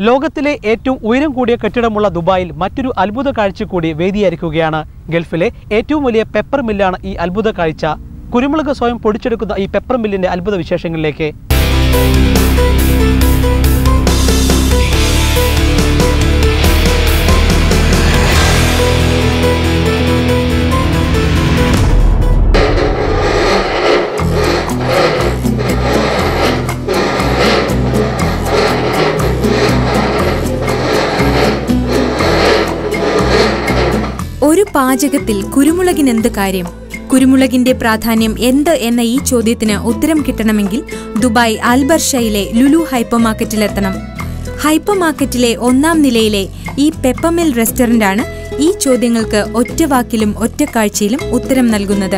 ലോകത്തിലെ ഏറ്റവും ഉയരം കൂടിയ കെട്ടിടമുള്ള ദുബായിൽ മറ്റൊരു അത്ഭുത കാഴ്ച കൂടി വേദിയായിരിക്കുകയാണ്. ഗൾഫിലെ ഏറ്റവും വലിയ പെപ്പർ മില്ലാണ് ഈ അത്ഭുത കാഴ്ച. കുരുമുളക് സ്വയം പൊടിച്ചെടുക്കുന്ന ഈ പെപ്പർ മില്ലിന്റെ അത്ഭുത വിശേഷങ്ങളിലേക്ക്. ഒരു പാചകത്തിൽ കുരുമുളകിനെന്ത് കാര്യം? കുരുമുളകിന്റെ പ്രാധാന്യം എന്ത് എന്ന ഈ ചോദ്യത്തിന് ഉത്തരം കിട്ടണമെങ്കിൽ ദുബായ് അൽബർഷയിലെ ലുലു ഹൈപ്പർ മാർക്കറ്റിലെത്തണം. ഹൈപ്പർ മാർക്കറ്റിലെ 1-ാം നിലയിലെ ഈ പെപ്പർമിൽ റെസ്റ്റോറന്റാണ് ഈ ചോദ്യങ്ങൾക്ക് ഒറ്റ വാക്കിലും ഒറ്റ കാഴ്ചയിലും ഉത്തരം നൽകുന്നത്.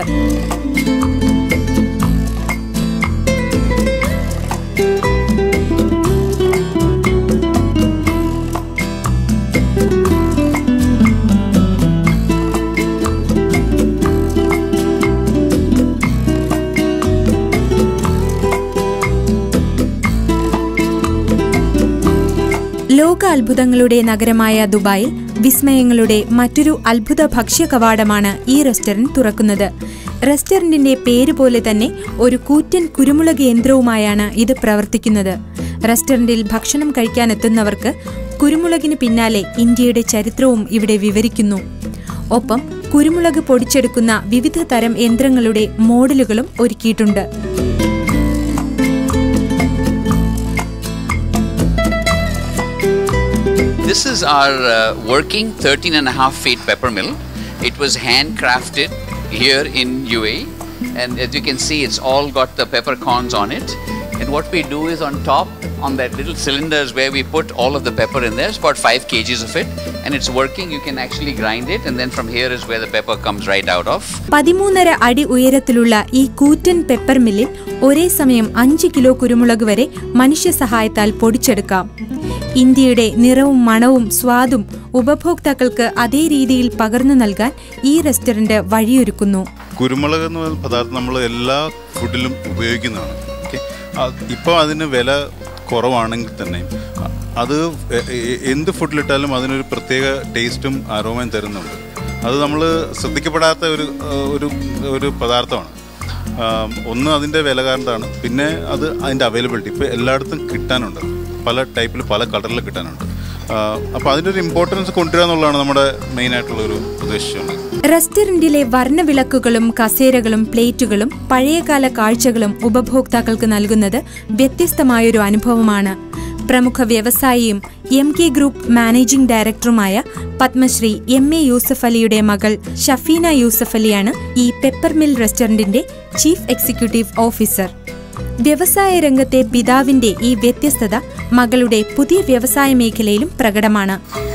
ലോക അത്ഭുതങ്ങളുടെ നഗരമായ ദുബായിൽ വിസ്മയങ്ങളുടെ മറ്റൊരു അത്ഭുത ഭക്ഷ്യ കവാടമാണ് ഈ റെസ്റ്റോറന്റ് തുറക്കുന്നത്. റെസ്റ്റോറന്റിന്റെ പേര് പോലെ തന്നെ ഒരു കൂറ്റൻ കുരുമുളക് യന്ത്രവുമായാണ് ഇത് പ്രവർത്തിക്കുന്നത്. റെസ്റ്റോറന്റിൽ ഭക്ഷണം കഴിക്കാനെത്തുന്നവർക്ക് കുരുമുളകിന് പിന്നാലെ ഇന്ത്യയുടെ ചരിത്രവും ഇവിടെ വിവരിക്കുന്നു. ഒപ്പം കുരുമുളക് പൊടിച്ചെടുക്കുന്ന വിവിധ തരം യന്ത്രങ്ങളുടെ മോഡലുകളും ഒരുക്കിയിട്ടുണ്ട്. This is our working 13.5 feet pepper mill. It was handcrafted here in UAE, and as you can see, it's all got the peppercorns on it. And what we do is on top, on that little cylinders where we put all of the pepper in there, it's about 5 kgs of it, and it's working. You can actually grind it, and then from here is where the pepper comes right out of. 13.5 അടി ഉയരത്തിലുള്ള ഈ കൂറ്റൻ pepper മില്ലിൽ ഒരേ സമയം 5 kilo കുരുമുളക് വരെ മനുഷ്യ സഹായത്താൽ പൊടിച്ചെടുക്കാം. ഇന്ത്യയുടെ നിറവും മണവും സ്വാദും ഉപഭോക്താക്കൾക്ക് അതേ രീതിയിൽ പകർന്നു നൽകാൻ ഈ റെസ്റ്റോറന്റ് വഴിയൊരുക്കുന്നു. കുരുമുളക് എന്ന് പറയുന്ന പദാർത്ഥം നമ്മൾ എല്ലാ ഫുഡിലും ഉപയോഗിക്കുന്നതാണ്. ഇപ്പോൾ അതിന് വില കുറവാണെങ്കിൽ തന്നെ അത് എന്ത് ഫുഡിലിട്ടാലും അതിനൊരു പ്രത്യേക ടേസ്റ്റും അരോമയും തരുന്നുണ്ട്. അത് നമ്മൾ ശ്രദ്ധിക്കപ്പെടാത്ത ഒരു പദാർത്ഥമാണ്. ഒന്ന് അതിൻ്റെ വില കാരണമാണ്, പിന്നെ അത് അതിൻ്റെ അവൈലബിലിറ്റി ഇപ്പോൾ എല്ലായിടത്തും കിട്ടാനുണ്ട്. പല ടൈപ്പിൽ പല കളറിൽ കിട്ടാനുണ്ട്. അപ്പോൾ അതിൻ്റെ ഒരു ഇമ്പോർട്ടൻസ് കൊണ്ടുവരിക എന്നുള്ളതാണ് നമ്മുടെ മെയിനായിട്ടുള്ളൊരു ഉദ്ദേശം. റെസ്റ്റോറന്റിലെ വർണ്ണവിളക്കുകളും കസേരകളും പ്ലേറ്റുകളും പഴയകാല കാഴ്ചകളും ഉപഭോക്താക്കൾക്ക് നൽകുന്നത് വ്യത്യസ്തമായൊരു അനുഭവമാണ്. പ്രമുഖ വ്യവസായിയും MK ഗ്രൂപ്പ് മാനേജിംഗ് ഡയറക്ടറുമായ പത്മശ്രീ MA യൂസഫ് അലിയുടെ മകൾ ഷഫീന യൂസഫ് അലിയാണ് ഈ പെപ്പർ മിൽ റെസ്റ്റോറന്റിന്റെ ചീഫ് എക്സിക്യൂട്ടീവ് ഓഫീസർ. വ്യവസായ രംഗത്തെ പിതാവിന്റെ ഈ വ്യത്യസ്തത മകളുടെ പുതിയ വ്യവസായ മേഖലയിലും പ്രകടമാണ്.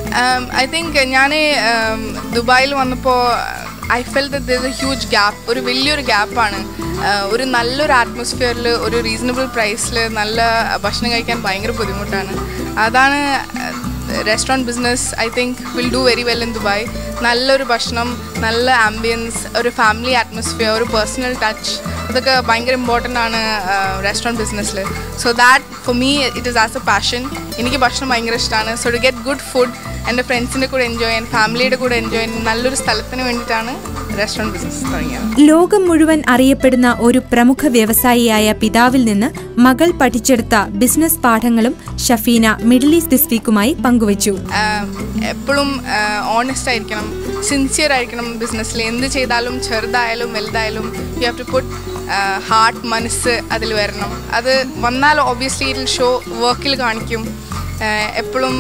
ഐ തിങ്ക് ഞാൻ ദുബായിൽ വന്നപ്പോൾ I felt that there is a huge gap. ഒരു വലിയൊരു ഗ്യാപ്പാണ്. ഒരു നല്ലൊരു അറ്റ്മോസ്ഫിയറിൽ ഒരു റീസണബിൾ പ്രൈസിൽ നല്ല ഭക്ഷണം കഴിക്കാൻ ഭയങ്കര ബുദ്ധിമുട്ടാണ്. അതാണ് restaurant business I think will do very well in Dubai. നല്ലൊരു ഭക്ഷണം, നല്ല ആംബിയൻസ്, ഒരു ഫാമിലി അറ്റ്മോസ്ഫിയർ, ഒരു പേഴ്സണൽ ടച്ച്, അതൊക്കെ ഭയങ്കര ഇമ്പോർട്ടൻ്റ് ആണ് റെസ്റ്റോറൻറ്റ് ബിസിനസ്സിൽ. So that for me it is as a passion. എനിക്ക് ഭക്ഷണം ഭയങ്കര ഇഷ്ടമാണ്. So to get good food എൻ്റെ ഫ്രണ്ട്സിൻ്റെ കൂടെ എൻജോയ് ചെയ്യാൻ, ഫാമിലിയുടെ കൂടെ എൻജോയ് ചെയ്യാൻ നല്ലൊരു സ്ഥലത്തിന് വേണ്ടിയിട്ടാണ് റെസ്റ്റോറൻറ്റ് ബിസിനസ് തുടങ്ങിയത്. ലോകം മുഴുവൻ അറിയപ്പെടുന്ന ഒരു പ്രമുഖ വ്യവസായിയായ പിതാവിൽ നിന്ന് മകൾ പഠിച്ചെടുത്ത ബിസിനസ് പാഠങ്ങളും ഷഫീന മിഡിൽ ഈസ്റ്റ് ദിസ് വീക്കുമായി പങ്കുവച്ചു. എപ്പോഴും ഓണസ്റ്റ് ആയിരിക്കണം, സിൻസിയർ ആയിരിക്കണം. ബിസിനസ്സിൽ എന്ത് ചെയ്താലും ചെറുതായാലും വലുതായാലും you have to put heart, മനസ്സ് അതിൽ വരണം. അത് വന്നാൽ ഒബ്വിയസ്ലി ഇറ്റ് വിൽ ഷോ വർക്കിൽ കാണിക്കും. എപ്പോഴും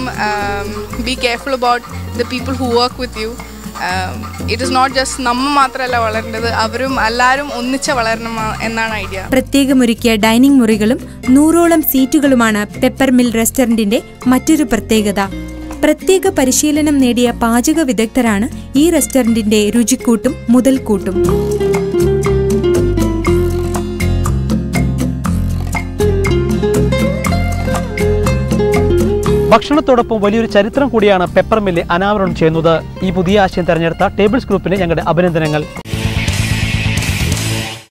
be careful about the people who work with you. It is not just നമ്മ മാത്രമല്ല വളരേണ്ടത്, അവരും എല്ലാവരും ഒന്നിച്ച് വളരണം എന്നാണ് ഐഡിയ. പ്രത്യേകമൊരുക്കിയ ഡൈനിങ് മുറികളും 100ഓളം സീറ്റുകളുമാണ് പെപ്പർ മിൽ റെസ്റ്റോറന്റിന്റെ മറ്റൊരു പ്രത്യേകത. പ്രത്യേക പരിശീലനം നേടിയ പാചക വിദഗ്ധരാണ് ഈ റെസ്റ്റോറന്റിന്റെ രുചിക്കൂട്ടും മുതൽക്കൂട്ടും. ഭക്ഷണത്തോടൊപ്പം വലിയൊരു ചരിത്രം കൂടിയാണ് പെപ്പർ മില്ല് അനാവരണം ചെയ്യുന്നത്. ഈ പുതിയ ആശയം തെരഞ്ഞെടുത്ത ടേബിൾസ് ഗ്രൂപ്പിന് ഞങ്ങളുടെ അഭിനന്ദനങ്ങൾ.